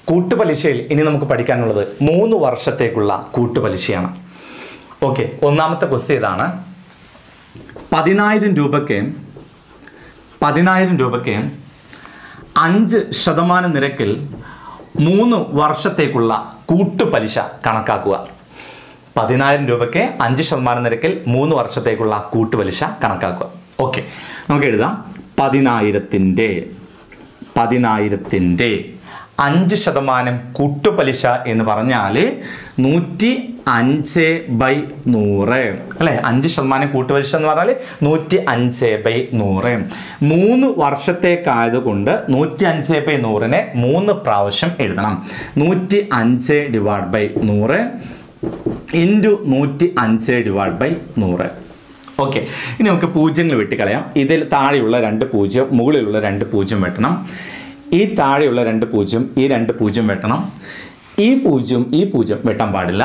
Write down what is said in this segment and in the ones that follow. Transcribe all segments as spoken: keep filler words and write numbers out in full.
കൂട്ടുപലിശയിൽ ഇനി നമുക്ക് പഠിക്കാനുള്ളത് മൂന്ന് വർഷത്തേക്കുള്ള കൂട്ടുപലിശയാണ്. ഓക്കെ, ഒന്നാമത്തെ ക്വസ്റ്റ്യൻ ഇതാണ്. പതിനായിരം രൂപയ്ക്ക് പതിനായിരം രൂപയ്ക്ക് അഞ്ച് ശതമാനം നിരക്കിൽ മൂന്ന് വർഷത്തേക്കുള്ള കൂട്ടുപലിശ കണക്കാക്കുക. പതിനായിരം രൂപയ്ക്ക് അഞ്ച് ശതമാനം നിരക്കിൽ മൂന്ന് വർഷത്തേക്കുള്ള കൂട്ടുപലിശ കണക്കാക്കുക. ഓക്കെ, നമുക്ക് എഴുതാം. പതിനായിരത്തിൻ്റെ പതിനായിരത്തിൻ്റെ അഞ്ച് ശതമാനം കൂട്ടുപലിശ എന്ന് പറഞ്ഞാൽ നൂറ്റി അഞ്ച് ബൈ നൂറ് അല്ലേ. അഞ്ച് ശതമാനം കൂട്ടുപലിശ എന്ന് പറഞ്ഞാൽ നൂറ്റി അഞ്ച് ബൈ നൂറ്. മൂന്ന് വർഷത്തേക്കായതുകൊണ്ട് നൂറ്റി അഞ്ച് ബൈ നൂറിനെ മൂന്ന് പ്രാവശ്യം എഴുതണം. നൂറ്റി അഞ്ച് ഡിവൈഡ് ബൈ നൂറ് ഇൻറ്റു നൂറ്റി അഞ്ച് ഡിവൈഡ് ബൈ നൂറ്. ഓക്കെ, ഇനി നമുക്ക് പൂജ്യങ്ങൾ വെട്ടിക്കളയാം. ഇതിൽ താഴെയുള്ള രണ്ട് പൂജ്യം, മുകളിലുള്ള രണ്ട് പൂജ്യം വെട്ടണം. ഈ താഴെയുള്ള രണ്ട് പൂജ്യം, ഈ രണ്ട് പൂജ്യം വെട്ടണം. ഈ പൂജ്യം ഈ പൂജ്യം വെട്ടാൻ പാടില്ല.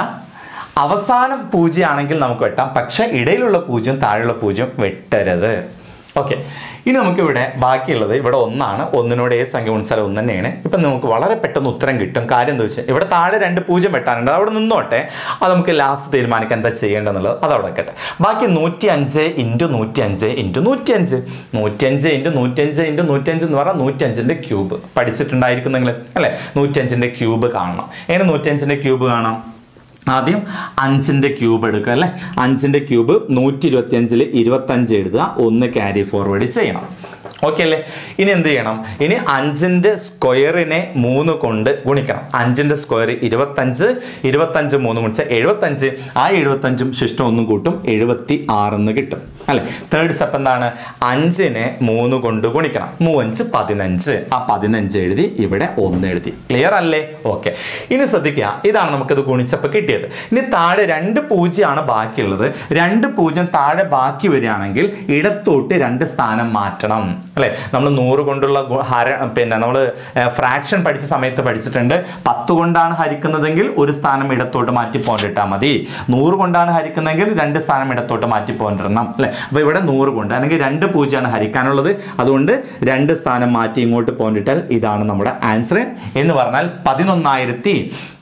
അവസാനം പൂജ്യം ആണെങ്കിൽ നമുക്ക് വെട്ടാം, പക്ഷേ ഇടയിലുള്ള പൂജ്യം താഴെയുള്ള പൂജ്യം വെട്ടരുത്. ഓക്കെ, ഇനി നമുക്കിവിടെ ബാക്കിയുള്ളത് ഇവിടെ ഒന്നാണ്. ഒന്നിനോട് ഏത് സംഖ്യ ഗുണിച്ചാലും ഒന്ന് തന്നെയാണ്. ഇപ്പം നമുക്ക് വളരെ പെട്ടെന്ന് ഉത്തരം കിട്ടും. കാര്യം എന്താ വെച്ചാൽ ഇവിടെ താഴെ രണ്ട് പൂജ്യം വെട്ടാനുണ്ട്, അവിടെ നിന്നോട്ടെ. അത് നമുക്ക് ലാസ്റ്റ് തീരുമാനിക്കാം എന്താ ചെയ്യേണ്ടതെന്നുള്ളത്. അത് അവിടെ വെക്കട്ടെ. ബാക്കി നൂറ്റി അഞ്ച് ഇൻറ്റു നൂറ്റി അഞ്ച് ഇൻറ്റു നൂറ്റി അഞ്ച് നൂറ്റി അഞ്ച് ഇൻറ്റു നൂറ്റി അഞ്ച് ഇൻറ്റു നൂറ്റി അഞ്ച് എന്ന് പറഞ്ഞാൽ നൂറ്റി അഞ്ചിൻ്റെ ക്യൂബ് പഠിച്ചിട്ടുണ്ടായിരിക്കും നിങ്ങൾ അല്ലേ. നൂറ്റി അഞ്ചിൻ്റെ ക്യൂബ് കാണണം. എങ്ങനെ നൂറ്റി അഞ്ചിൻ്റെ ക്യൂബ് കാണാം? ആദ്യം അഞ്ചിൻ്റെ ക്യൂബ് എടുക്കുക അല്ലേ. അഞ്ചിൻ്റെ ക്യൂബ് നൂറ്റി ഇരുപത്തി അഞ്ചിൽ ഇരുപത്തഞ്ച് എഴുതുക, ഒന്ന് ക്യാരി ഫോർവേഡ് ചെയ്യണം. ഓക്കെ അല്ലേ. ഇനി എന്ത് ചെയ്യണം? ഇനി അഞ്ചിൻ്റെ സ്ക്വയറിനെ മൂന്ന് കൊണ്ട് ഗുണിക്കണം. അഞ്ചിൻ്റെ സ്ക്വയർ ഇരുപത്തഞ്ച്, ഇരുപത്തഞ്ച് മൂന്ന് ഗുണിച്ചാൽ എഴുപത്തഞ്ച്. ആ എഴുപത്തഞ്ചും ശിഷ്ടം ഒന്നും കൂട്ടും, എഴുപത്തി ആറെന്ന് കിട്ടും അല്ലേ. തേർഡ് സ്റ്റെപ്പ് എന്താണ്? അഞ്ചിനെ മൂന്ന് കൊണ്ട് ഗുണിക്കണം. മൂവഞ്ച് പതിനഞ്ച്. ആ പതിനഞ്ച് എഴുതി, ഇവിടെ ഒന്ന് എഴുതി. ക്ലിയർ അല്ലേ? ഓക്കെ, ഇനി ശ്രദ്ധിക്കുക. ഇതാണ് നമുക്കത് ഗുണിച്ചപ്പോൾ കിട്ടിയത്. ഇനി താഴെ രണ്ട് പൂജ്യമാണ് ബാക്കിയുള്ളത്. രണ്ട് പൂജ്യം താഴെ ബാക്കി വരികയാണെങ്കിൽ ഇടത്തോട്ട് രണ്ട് സ്ഥാനം മാറ്റണം അല്ലേ. നമ്മൾ നൂറ് കൊണ്ടുള്ള ഹര പിന്നെ നമ്മൾ ഫ്രാക്ഷൻ പഠിച്ച സമയത്ത് പഠിച്ചിട്ടുണ്ട്. പത്ത് കൊണ്ടാണ് ഹരിക്കുന്നതെങ്കിൽ ഒരു സ്ഥാനം ഇടത്തോട്ട് മാറ്റി പോയിട്ടാൽ മതി. നൂറ് കൊണ്ടാണ് ഹരിക്കുന്നതെങ്കിൽ രണ്ട് സ്ഥാനം ഇടത്തോട്ട് മാറ്റി പോയിട്ടിടണം അല്ലേ. അപ്പോൾ ഇവിടെ നൂറ് കൊണ്ട് അല്ലെങ്കിൽ രണ്ട് പൂജ്യമാണ് ഹരിക്കാനുള്ളത്. അതുകൊണ്ട് രണ്ട് സ്ഥാനം മാറ്റി ഇങ്ങോട്ട് പോയിട്ടാൽ ഇതാണ് നമ്മുടെ ആൻസർ. എന്ന് പറഞ്ഞാൽ പതിനൊന്നായിരത്തി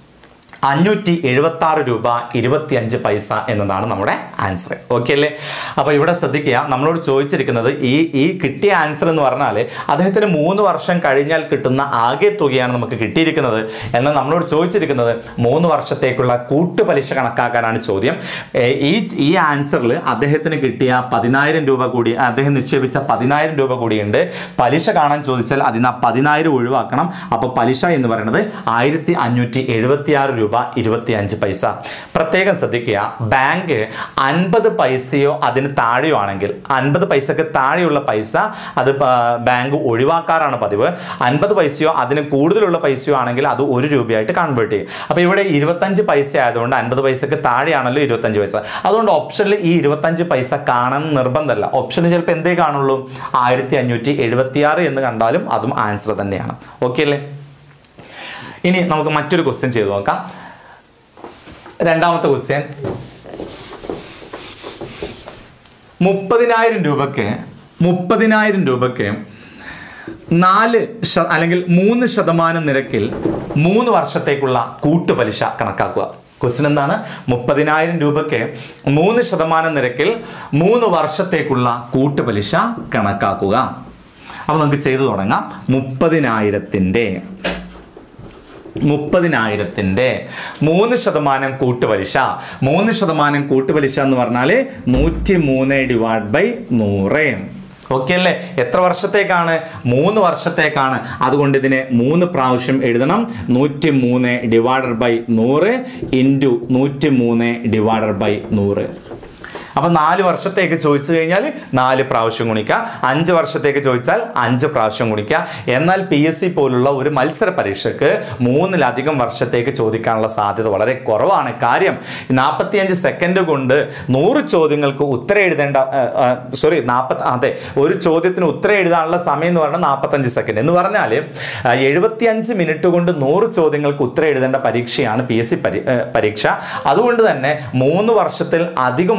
അഞ്ഞൂറ്റി എഴുപത്തി ആറ് രൂപ ഇരുപത്തി അഞ്ച് പൈസ എന്നതാണ് നമ്മുടെ ആൻസർ. ഓക്കെ അല്ലേ. അപ്പോൾ ഇവിടെ ശ്രദ്ധിക്കുക, നമ്മളോട് ചോദിച്ചിരിക്കുന്നത് ഈ ഈ കിട്ടിയ ആൻസർ എന്ന് പറഞ്ഞാൽ അദ്ദേഹത്തിന് മൂന്ന് വർഷം കഴിഞ്ഞാൽ കിട്ടുന്ന ആകെ തുകയാണ് നമുക്ക് കിട്ടിയിരിക്കുന്നത്. എന്നാൽ നമ്മളോട് ചോദിച്ചിരിക്കുന്നത് മൂന്ന് വർഷത്തേക്കുള്ള കൂട്ടുപലിശ കണക്കാക്കാനാണ് ചോദ്യം. ഈ ഈ ആൻസറിൽ അദ്ദേഹത്തിന് കിട്ടിയ പതിനായിരം രൂപ കൂടി, അദ്ദേഹം നിക്ഷേപിച്ച പതിനായിരം രൂപ കൂടിയുണ്ട്. പലിശ കാണാൻ ചോദിച്ചാൽ അതിന് പതിനായിരം ഒഴിവാക്കണം. അപ്പോൾ പലിശ എന്ന് പറയുന്നത് ആയിരത്തി അഞ്ഞൂറ്റി എഴുപത്തി ആറ് രൂപ ഇരുപത്തി അഞ്ച് പൈസ. പ്രത്യേകം ശ്രദ്ധിക്കുക, ബാങ്ക് അൻപത് പൈസയോ അതിന് താഴെയോ ആണെങ്കിൽ, അൻപത് പൈസക്ക് താഴെയുള്ള പൈസ അത് ബാങ്ക് ഒഴിവാക്കാറാണ് പതിവ്. അൻപത് പൈസയോ അതിന് കൂടുതലുള്ള പൈസയോ ആണെങ്കിൽ അത് ഒരു രൂപയായിട്ട് കൺവേർട്ട് ചെയ്യും. അപ്പോൾ ഇവിടെ ഇരുപത്തഞ്ച് പൈസ ആയതുകൊണ്ട് അൻപത് പൈസക്ക് താഴെയാണല്ലോ ഇരുപത്തഞ്ച് പൈസ. അതുകൊണ്ട് ഓപ്ഷനിൽ ഈ ഇരുപത്തഞ്ച് പൈസ കാണാൻ നിർബന്ധമല്ല. ഓപ്ഷനിൽ ചിലപ്പോൾ എന്തേ കാണുള്ളൂ? ആയിരത്തി അഞ്ഞൂറ്റി എഴുപത്തി ആറ് എന്ന് കണ്ടാലും അതും ആൻസർ തന്നെയാണ്. ഓക്കെ അല്ലേ. ഇനി നമുക്ക് മറ്റൊരു ക്വസ്റ്റ്യൻ ചെയ്തു നോക്കാം. രണ്ടാമത്തെ ക്വസ്റ്റ്യൻ, മുപ്പതിനായിരം രൂപയ്ക്ക് മുപ്പതിനായിരം രൂപയ്ക്ക് നാല് അല്ലെങ്കിൽ മൂന്ന് ശതമാനം നിരക്കിൽ മൂന്ന് വർഷത്തേക്കുള്ള കൂട്ടുപലിശ കണക്കാക്കുക. ക്വസ്റ്റ്യൻ എന്താണ്? മുപ്പതിനായിരം രൂപയ്ക്ക് മൂന്ന് ശതമാനം നിരക്കിൽ മൂന്ന് വർഷത്തേക്കുള്ള കൂട്ടുപലിശ കണക്കാക്കുക. അപ്പോൾ നമുക്ക് ചെയ്തു തുടങ്ങാം. മുപ്പതിനായിരത്തിൻ്റെ മുപ്പതിനായിരത്തിൻ്റെ മൂന്ന് ശതമാനം കൂട്ടുപലിശ. മൂന്ന് ശതമാനം കൂട്ടുപലിശ എന്ന് പറഞ്ഞാൽ നൂറ്റി മൂന്ന് ഡിവൈഡ് ബൈ നൂറ്. ഓക്കെ അല്ലേ. എത്ര വർഷത്തേക്കാണ്? മൂന്ന് വർഷത്തേക്കാണ്. അതുകൊണ്ട് ഇതിനെ മൂന്ന് പ്രാവശ്യം എഴുതണം. നൂറ്റി മൂന്ന് ഡിവൈഡഡ് ബൈ നൂറ് ഇൻറ്റു നൂറ്റി മൂന്ന് ഡിവൈഡഡ് ബൈ നൂറ്. അപ്പം നാല് വർഷത്തേക്ക് ചോദിച്ചു കഴിഞ്ഞാൽ നാല് പ്രാവശ്യം ഗുണിക്കുക. അഞ്ച് വർഷത്തേക്ക് ചോദിച്ചാൽ അഞ്ച് പ്രാവശ്യം ഗുണിക്കുക. എന്നാൽ പി എസ് സി പോലുള്ള ഒരു മത്സര പരീക്ഷയ്ക്ക് മൂന്നിലധികം വർഷത്തേക്ക് ചോദിക്കാനുള്ള സാധ്യത വളരെ കുറവാണ്. കാര്യം നാൽപ്പത്തിയഞ്ച് സെക്കൻഡ് കൊണ്ട് നൂറ് ചോദ്യങ്ങൾക്ക് ഉത്തരം എഴുതേണ്ട സോറി നാൽപ്പത്തി അതെ ഒരു ചോദ്യത്തിന് ഉത്തരം എഴുതാനുള്ള സമയം എന്ന് പറഞ്ഞാൽ നാൽപ്പത്തഞ്ച് സെക്കൻഡ് എന്ന് പറഞ്ഞാൽ എഴുപത്തിയഞ്ച് മിനിറ്റ് കൊണ്ട് നൂറ് ചോദ്യങ്ങൾക്ക് ഉത്തരം എഴുതേണ്ട പരീക്ഷയാണ് പി എസ് സി പരീക്ഷ. അതുകൊണ്ട് തന്നെ മൂന്ന് വർഷത്തിൽ അധികമൊന്നും പി എസ്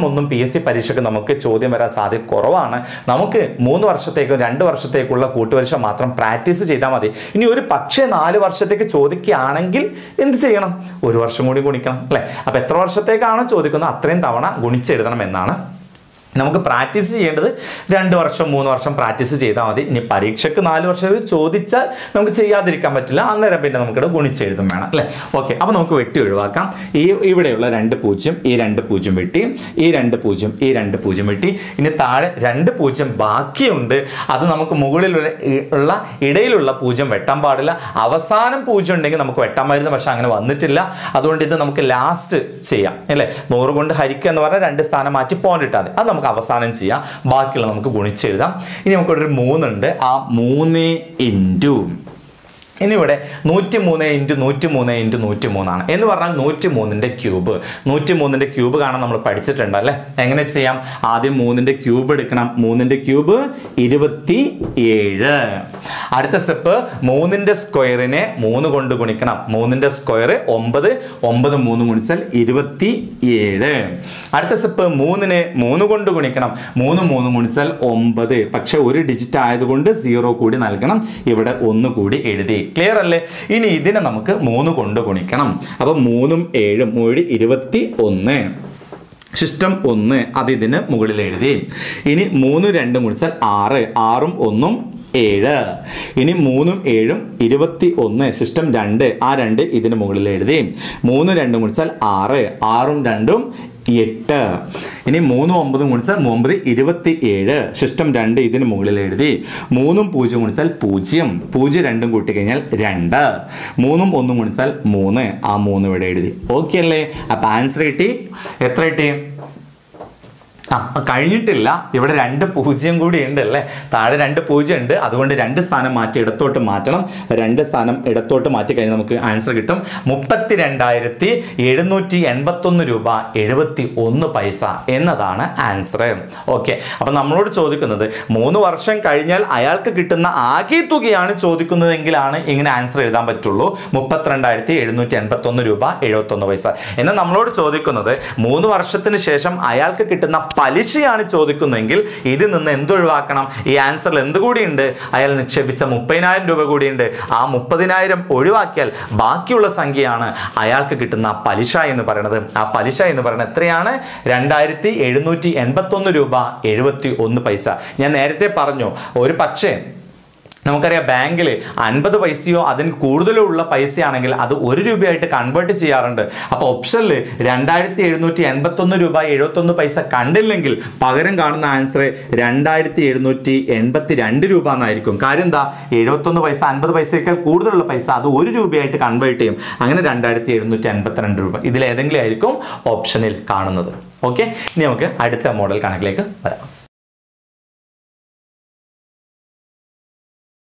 എസ് സി പരീക്ഷയ്ക്ക് നമുക്ക് ചോദ്യം വരാൻ സാധ്യത കുറവാണ്. നമുക്ക് മൂന്ന് വർഷത്തേക്കും രണ്ട് വർഷത്തേക്കുള്ള കൂട്ടുപലിശ മാത്രം പ്രാക്ടീസ് ചെയ്താൽ മതി. ഇനി ഒരു പക്ഷേ നാല് വർഷത്തേക്ക് ചോദിക്കുകയാണെങ്കിൽ എന്ത് ചെയ്യണം? ഒരു വർഷം കൂടി ഗുണിക്കണം അല്ലേ? അപ്പോൾ എത്ര വർഷത്തേക്കാണോ ചോദിക്കുന്നത് അത്രയും തവണ ഗുണിച്ചെഴുതണം എന്നാണ്. നമുക്ക് പ്രാക്ടീസ് ചെയ്യേണ്ടത് രണ്ട് വർഷം മൂന്ന് വർഷം പ്രാക്ടീസ് ചെയ്താൽ മതി. ഇനി പരീക്ഷയ്ക്ക് നാല് വർഷം ചോദിച്ചാൽ നമുക്ക് ചെയ്യാതിരിക്കാൻ പറ്റില്ല. അന്നേരം പിന്നെ നമുക്കിവിടെ ഗുണിച്ചെഴുതും വേണം അല്ലേ? ഓക്കെ, അപ്പോൾ നമുക്ക് വെട്ടി ഒഴിവാക്കാം. ഈ ഇവിടെയുള്ള രണ്ട് പൂജ്യം ഈ രണ്ട് പൂജ്യം വെട്ടി, ഈ രണ്ട് പൂജ്യം ഈ രണ്ട് പൂജ്യം വെട്ടി. ഇനി താഴെ രണ്ട് പൂജ്യം ബാക്കിയുണ്ട്. അത് നമുക്ക് മുകളിൽ ഉള്ള ഇടയിലുള്ള പൂജ്യം വെട്ടാൻ പാടില്ല. അവസാനം പൂജ്യം ഉണ്ടെങ്കിൽ നമുക്ക് വെട്ടാമായിരുന്നു, പക്ഷെ അങ്ങനെ വന്നിട്ടില്ല. അതുകൊണ്ട് ഇത് നമുക്ക് ലാസ്റ്റ് ചെയ്യാം അല്ലേ? നൂറ് കൊണ്ട് ഹരിക്കുക എന്ന് പറഞ്ഞാൽ രണ്ട് സ്ഥാനം മാറ്റി പോയിന്റ് ഇട്ടാൽ മതി. അത് നമുക്ക് അവസാനം ചെയ്യാം. ബാക്കിയുള്ള നമുക്ക് ഗുണിച്ചെഴുതാം. ഇനി നമുക്കൊരു മൂന്നുണ്ട്. ആ മൂന്ന് ഇൻറ്റു ഇനി ഇവിടെ നൂറ്റി മൂന്ന് ഇൻറ്റു നൂറ്റി മൂന്ന് ഇൻറ്റു നൂറ്റി മൂന്നാണ് എന്ന് പറഞ്ഞാൽ നൂറ്റി മൂന്നിൻ്റെ ക്യൂബ്. നൂറ്റി മൂന്നിൻ്റെ ക്യൂബ് കാണാൻ നമ്മൾ പഠിച്ചിട്ടുണ്ട് അല്ലേ? എങ്ങനെ ചെയ്യാം? ആദ്യം മൂന്നിൻ്റെ ക്യൂബ് എടുക്കണം. മൂന്നിൻ്റെ ക്യൂബ് ഇരുപത്തി ഏഴ്. അടുത്ത സ്റ്റെപ്പ് മൂന്നിൻ്റെ സ്ക്വയറിനെ മൂന്ന് കൊണ്ട് ഗുണിക്കണം. മൂന്നിൻ്റെ സ്ക്വയർ ഒമ്പത്. ഒമ്പത് മൂന്ന് ഗുണിച്ചാൽ ഇരുപത്തി ഏഴ്. അടുത്ത സ്റ്റെപ്പ് മൂന്നിനെ മൂന്ന് കൊണ്ട് ഗുണിക്കണം. മൂന്ന് മൂന്ന് ഗുണിച്ചാൽ ഒമ്പത്. പക്ഷെ ഒരു ഡിജിറ്റ് ആയതുകൊണ്ട് സീറോ കൂടി നൽകണം. ഇവിടെ ഒന്ന് കൂടി എഴുതി. ക്ലിയർ അല്ലേ? ഇനി ഇതിനെ നമുക്ക് മൂന്ന് കൊണ്ട് ഗുണിക്കണം. അപ്പൊ മൂന്നും ഏഴും ഏഴ് ഇരുപത്തി ഒന്ന്. സിസ്റ്റം ഒന്ന് അത് ഇതിന് മുകളിൽ എഴുതി. ഇനി മൂന്ന് രണ്ടും ഗുണിച്ചാൽ ആറ്. ആറും ഒന്നും ഏഴ്. ഇനി മൂന്നും ഏഴും ഇരുപത്തി ഒന്ന്. സിസ്റ്റം രണ്ട് ആ രണ്ട് ഇതിന് മുകളിൽ എഴുതി. മൂന്ന് രണ്ടും ഗുണിച്ചാൽ ആറ്. ആറും രണ്ടും എട്ട്. ഇനി മൂന്നും ഒമ്പതും ഗുണിച്ചാൽ ഒമ്പത് ഇരുപത്തി ഏഴ്. സിസ്റ്റം രണ്ട് ഇതിന് മുകളിൽ എഴുതി. മൂന്നും പൂജ്യം ഗുണിച്ചാൽ പൂജ്യം. പൂജ്യം രണ്ടും കൂട്ടിക്കഴിഞ്ഞാൽ രണ്ട്. മൂന്നും ഒന്നും ഗുണിച്ചാൽ മൂന്ന്. ആ മൂന്ന് ഇവിടെ എഴുതി. ഓക്കെ അല്ലേ? അപ്പം ആൻസർ കിട്ടി. എത്ര കിട്ടി? ആ കഴിഞ്ഞിട്ടില്ല. ഇവിടെ രണ്ട് പൂജ്യം കൂടി ഉണ്ട് അല്ലേ? താഴെ രണ്ട് പൂജ്യം ഉണ്ട്. അതുകൊണ്ട് രണ്ട് സ്ഥാനം മാറ്റി ഇടത്തോട്ട് മാറ്റണം. രണ്ട് സ്ഥാനം ഇടത്തോട്ട് മാറ്റി കഴിഞ്ഞാൽ നമുക്ക് ആൻസർ കിട്ടും മുപ്പത്തി രണ്ടായിരത്തി എഴുന്നൂറ്റി എൺപത്തൊന്ന് രൂപ എഴുപത്തി ഒന്ന് പൈസ എന്നതാണ് ആൻസർ. ഓക്കെ, അപ്പം നമ്മളോട് ചോദിക്കുന്നത് മൂന്ന് വർഷം കഴിഞ്ഞാൽ അയാൾക്ക് കിട്ടുന്ന ആകെ തുകയാണ് ചോദിക്കുന്നതെങ്കിലാണ് ഇങ്ങനെ ആൻസർ എഴുതാൻ പറ്റുള്ളൂ. മുപ്പത്തിരണ്ടായിരത്തി എഴുന്നൂറ്റി എൺപത്തൊന്ന് രൂപ എഴുപത്തൊന്ന് പൈസ. എന്നാൽ നമ്മളോട് ചോദിക്കുന്നത് മൂന്ന് വർഷത്തിന് ശേഷം അയാൾക്ക് കിട്ടുന്ന പലിശയാണ് ചോദിക്കുന്നതെങ്കിൽ ഇതിൽ നിന്ന് എന്തൊഴിവാക്കണം? ഈ ആൻസറിൽ എന്തുകൂടി ഉണ്ട്? അയാൾ നിക്ഷേപിച്ച മുപ്പതിനായിരം രൂപ കൂടിയുണ്ട്. ആ മുപ്പതിനായിരം ഒഴിവാക്കിയാൽ ബാക്കിയുള്ള സംഖ്യയാണ് അയാൾക്ക് കിട്ടുന്ന പലിശ എന്ന് പറയുന്നത്. ആ പലിശ എന്ന് പറയുന്നത് എത്രയാണ്? രണ്ടായിരത്തി എഴുന്നൂറ്റി എൺപത്തി ഒന്ന് രൂപ എഴുപത്തി ഒന്ന് പൈസ. ഞാൻ നേരത്തെ പറഞ്ഞു, ഒരു പക്ഷേ നമുക്കറിയാം ബാങ്കിൽ അൻപത് പൈസയോ അതിന് കൂടുതലോ ഉള്ള പൈസയാണെങ്കിൽ അത് ഒരു രൂപയായിട്ട് കൺവേർട്ട് ചെയ്യാറുണ്ട്. അപ്പോൾ ഓപ്ഷനിൽ രണ്ടായിരത്തി എഴുന്നൂറ്റി എൺപത്തൊന്ന് രൂപ എഴുപത്തൊന്ന് പൈസ കണ്ടില്ലെങ്കിൽ പകരം കാണുന്ന ആൻസർ രണ്ടായിരത്തി എഴുന്നൂറ്റി എൺപത്തി രണ്ട് രൂപ എന്നായിരിക്കും. കാര്യം എന്താ? എഴുപത്തൊന്ന് പൈസ അൻപത് പൈസയേക്കാൾ കൂടുതലുള്ള പൈസ അത് ഒരു രൂപയായിട്ട് കൺവേർട്ട് ചെയ്യും. അങ്ങനെ രണ്ടായിരത്തി എഴുന്നൂറ്റി എൺപത്തി രണ്ട് രൂപ ഇതിലേതെങ്കിലും ആയിരിക്കും ഓപ്ഷനിൽ കാണുന്നത്. ഓക്കെ, ഇനി നമുക്ക് അടുത്ത മോഡൽ കണക്കിലേക്ക് വരാം.